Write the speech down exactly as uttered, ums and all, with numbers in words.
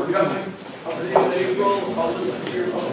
for coming. I'll see you in April. I'll listen to your